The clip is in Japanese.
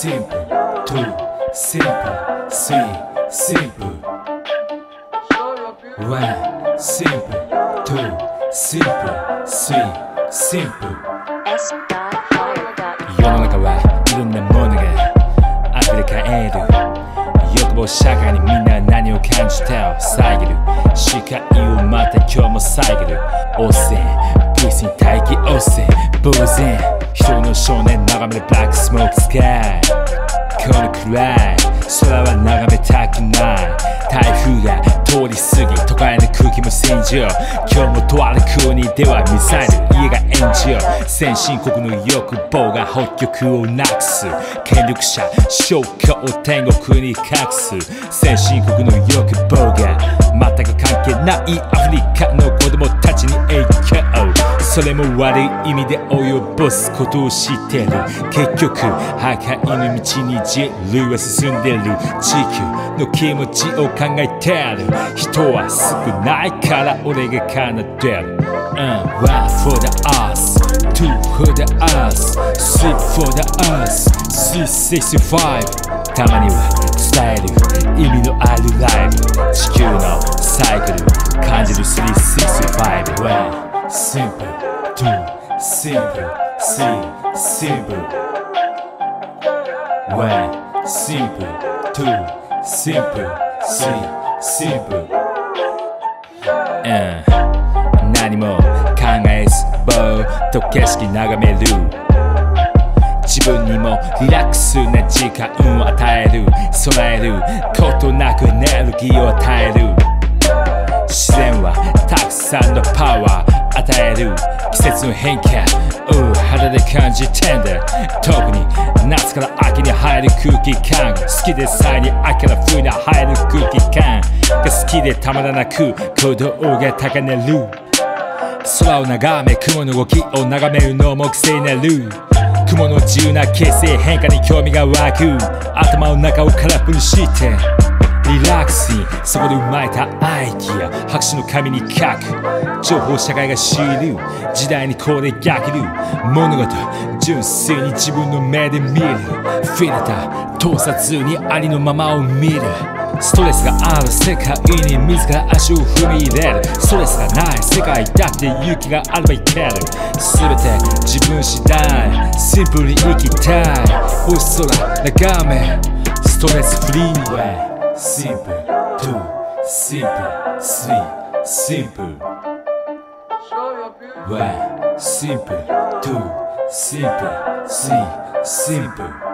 simple, two, simple, three, simple. One, simple, two, simple, three, simple. 世の中はいろんなものが溢れ返る。欲望社会にみんな何を感じたを遮る。視界をまた今日も遮る。汚染、物質に大気汚染、呆然。一人の少年眺めるブラックスモークスカイ。この暗い空は眺めたくない。台風が通り過ぎ都会の空気も洗浄。今日もとある国ではミサイル家が炎上。先進国の欲望が北極をなくす。権力者消去を天国に隠す。先進国の欲望が全く関係ないアフリカの子供たちに影響。それも悪い意味で及ぼすことを知ってる。結局破壊の道に人類は進んでる。地球の気持ちを考えてる。人は少ないから俺が奏でる。One for the earth, two for the earth, three for the earth, 365。たまには伝える意味のあるライブ。地球のサイクル感じる365。One simple, two simple, three simple. One simple, two simple, three simple. 何も考えずぼーっと景色眺める。自分にもリラックスな時間を与える。備えることなくエネルギーを与える。自然はたくさんのパワー与える。季節の変化を肌で感じてんだ。特に夏から秋に入る空気感が好きでさえに秋から冬に入る空気感が好きでたまらなく鼓動が高鳴る。空を眺め雲の動きを眺めるのも癖になる。雲の自由な形成変化に興味が湧く。頭の中を空っぽにしてリラックスにそこで生まれたアイディア白紙の紙に書く。情報社会が知る時代にこれ逆る。物事純粋に自分の目で見る。フィルター通さずにありのままを見る。ストレスがある世界に自ら足を踏み入れる。ストレスがない世界だって勇気があればいける。全て自分次第シンプルに生きたい。星空眺めストレスフリー。Simple, two, simple, three, simple. One, simple, two, simple, three, simple.